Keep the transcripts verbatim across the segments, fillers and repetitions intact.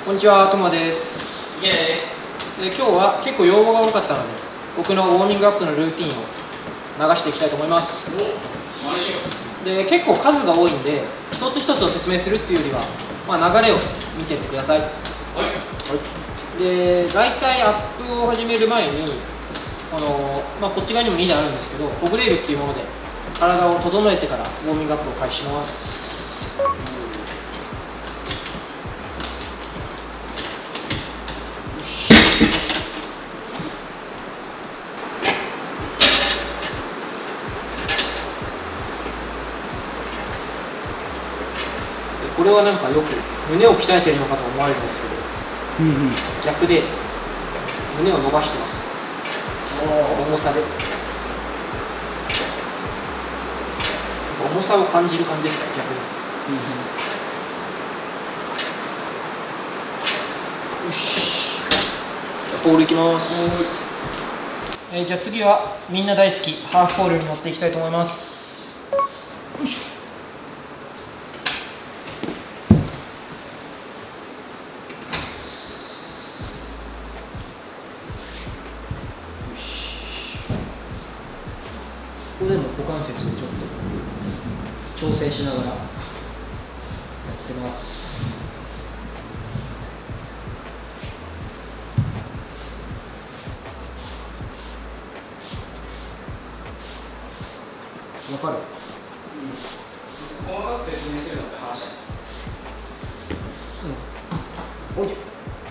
こんにちは、ともです。 イエです。 で、今日は結構要望が多かったので、僕のウォーミングアップのルーティンを流していきたいと思います。 お、真似しよう。で、結構数が多いんで、一つ一つを説明するっていうよりは、まあ、流れを見てってください。はい。はい、で、大体アップを始める前に、このまあ、こっち側にもにだいあるんですけど、ホグレールっていうもので体を整えてからウォーミングアップを開始します。これはなんかよく胸を鍛えてるのかと思われるんですけど、うんうん、逆で胸を伸ばしてます。重さで重さを感じる感じですか、逆に。うんうん、よし、じゃあポールいきます。えー、じゃあ次はみんな大好きハーフポールに乗っていきたいと思います。よいしょ。ここでも股関節をちょっと調整しながらやってます。わかる？ うん。細かく説明するのって話だね。 うん。おい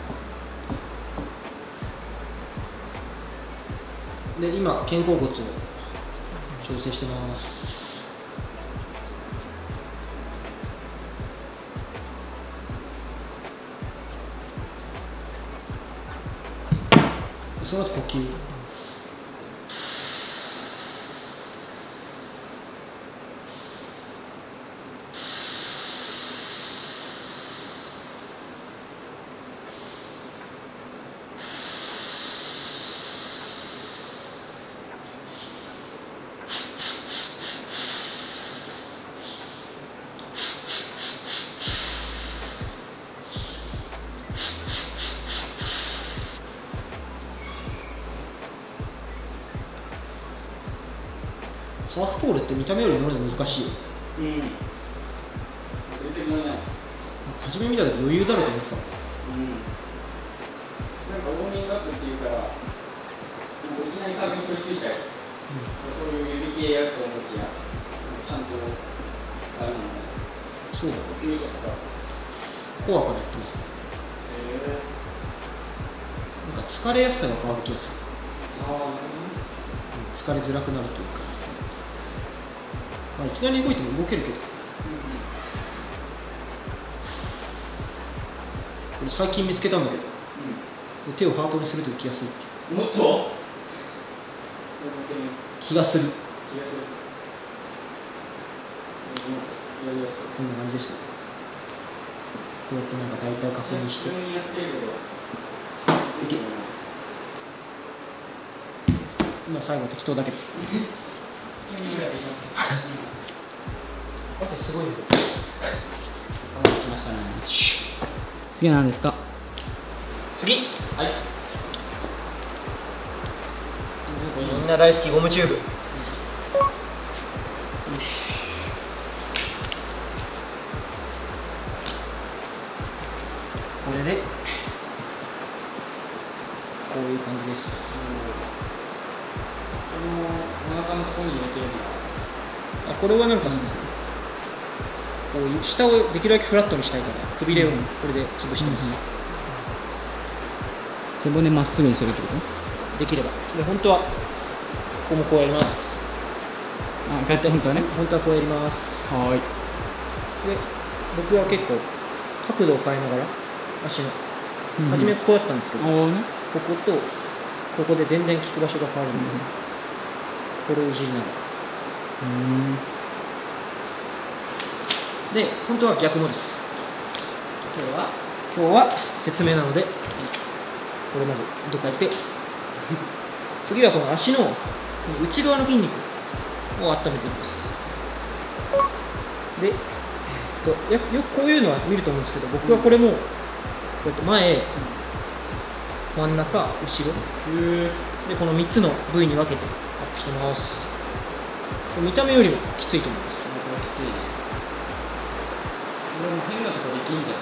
で。で、今肩甲骨を調整してます。その後呼吸。ハーフポールって見た目より乗るの難しいよ。うん。全然乗れない。初め見た時余裕だろうと思ってた。うん。なんかウォーミングアップっていうから、もういきなり壁に取り付いたり、うん、そういう指系やると思いきや、ちゃんとあるのね。そうだ。呼吸とかコアからやってます。へえ。なんか疲れやすさが変わる気がする。ああ、なるほどね。疲れづらくなるというか。まあ、いきなり動いても動けるけど、うん、これ最近見つけたんだけど、うん、手をハートにすると浮きやすいってもっと気がする気がする、うん、こんな感じでした。こうやってなんか大体確認して今最後適当だけど汗すごいね。溜まってきましたね。 次は何ですか？ 次、はい。みんな大好きゴムチューブ。よし。これでこういう感じです。 このお腹のところに入れてるのは、 あ、これはなんか、うん、こう下をできるだけフラットにしたいからくびれをこれで潰してます。 背骨まっすぐにするってこと？ できれば。で本当はここもこうやります。 あ、こうやって本当はね。 本当はこうやります。 はい。 で僕は結構角度を変えながら足の、うん、初めここだったんですけど、ね、こことここで全然効く場所が変わるので、うん、これをいじりながら。うんで、本当は逆もです。今日は今日は説明なので、これまずどっかやって次はこの足の内側の筋肉を温めていきます。で、えー、っとよくこういうのは見ると思うんですけど、僕はこれもうやって前、真ん中、後ろでこのみっつの部位に分けてアップしてます。見た目よりもきついと思います。 これきついね。これも変なところ力んじゃって。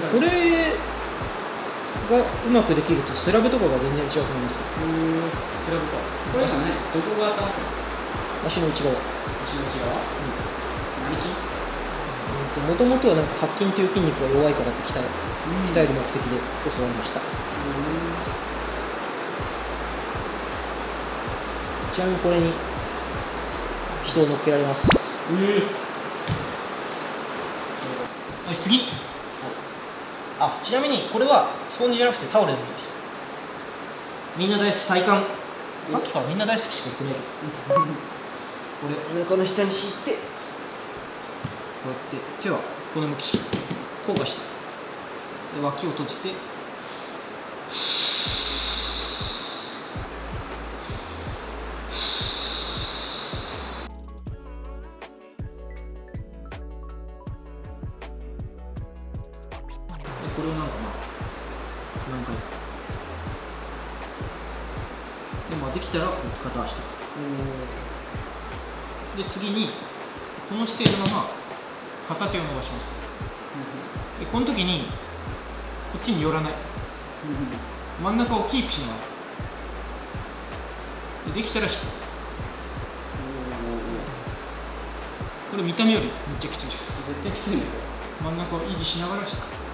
これがうまくできるとスラブとかが全然違うと思います。 へー、スラブか。これはね、どこが当たるの？ 足の内側。 足の内側？うん。何筋？ もともとはなんか白筋という筋肉が弱いからって鍛え、鍛える目的で教わりました。ちなみにこれに人を乗っけられます。はい、次。あ、ちなみにこれはスポンジじゃなくてタオルでもいいです。みんな大好き体幹。さっきからみんな大好きしか言ってないけど。これお腹の下に敷いて、こうやって手はこの向き、こうがしてで脇を閉じて、でこれをなんかまあ何回かで、まあ、できたらこうやって片足とかで、次にこの姿勢のまま片手を伸ばします。でこの時にこっちに寄らない、真ん中をキープしながらで、できたら引く。これ見た目よりめっちゃきついです。 絶対きついね。 真ん中を維持しながら引く。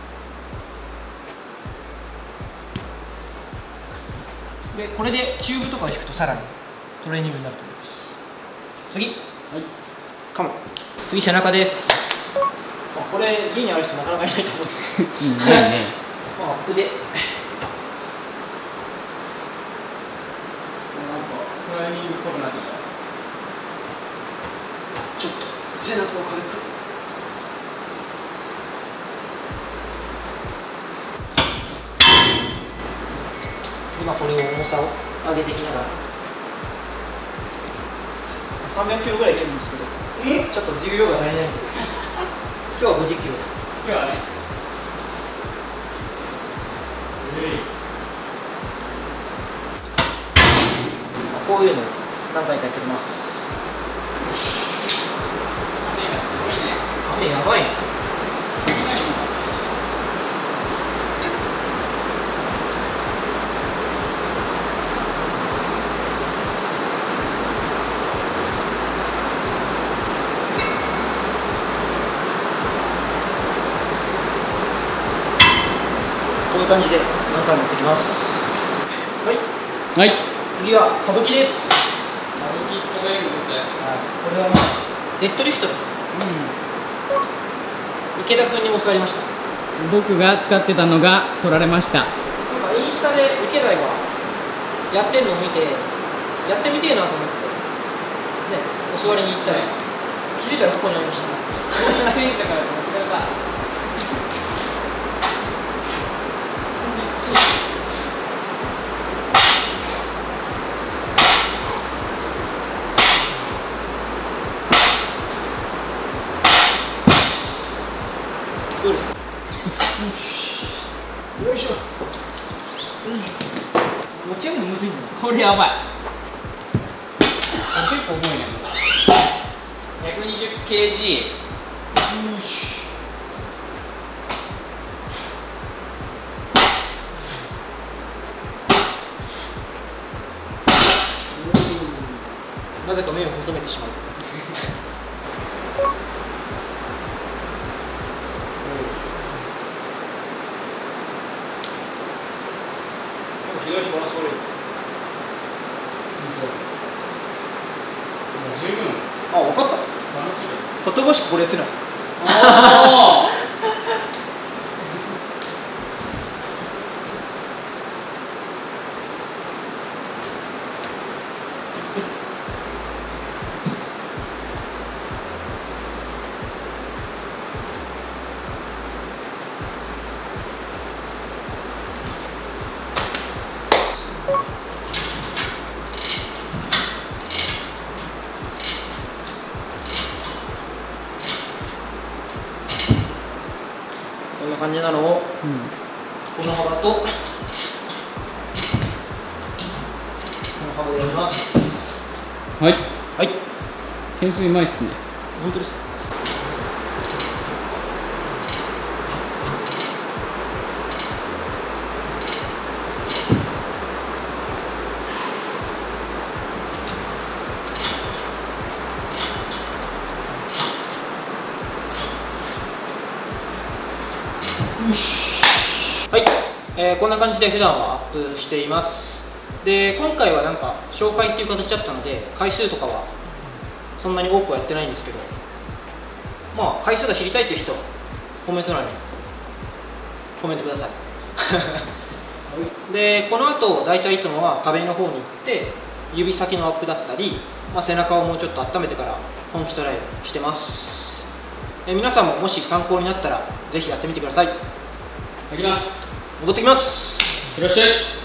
でこれでチューブとかを引くとさらにトレーニングになると思います。次、はい、カモン。次背中です。まあ、これ家にある人なかなかいないと思うんですけど、いいね。まあアップで。 なんかクライミングっぽくなってきた。 ちょっと背中を軽く。今これを重さを上げていきながらさんびゃくキロぐらいいけるんですけど、ちょっと重量が足りないんで今日はごじゅっキロ。 今日はね、 こういうのを何回かやってきます。 雨がすごいね。 雨やばいね。こういう感じで何回もやってきます。はい、 はい、 次は歌舞伎です。 歌舞伎ストレングス。 これはまあデッドリフトです。うん、池田君に教わりました。 僕が使ってたのが取られました。 なんかインスタで池田がやってるのを見てやってみてえなと思ってね、教わりに行ったら気づいたらここにありました。 選手だから持ってくれた。 どうですか。よいしょ。持ち上げるのむずいんだ。 これやばい。結構重いね。ひゃくにじゅっケージー。 よし。なぜか目を細めてしまう。左足バランス悪い。 十分。 あ、分かった。 バランスいい。 片方しかこれやってない。 ああ。 なのを、 うん、 この幅とこの幅でやります。 はいはい。 懸垂うまいっすね。 本当ですか。はい、えー、こんな感じで普段はアップしています。で、今回はなんか紹介っていう形だったので回数とかはそんなに多くはやってないんですけど、まあ回数が知りたいっていう人、コメント欄にコメントくださいで、この後だいたいいつもは壁の方に行って指先のアップだったり、まあ、背中をもうちょっと温めてから本気トライしてます。えー、皆さんももし参考になったらぜひやってみてください。 いきます。 戻ってきます。 いらっしゃい。